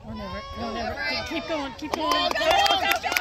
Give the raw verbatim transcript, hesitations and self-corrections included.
Or never. No, never. Keep going. Keep going. Go, go, go, go.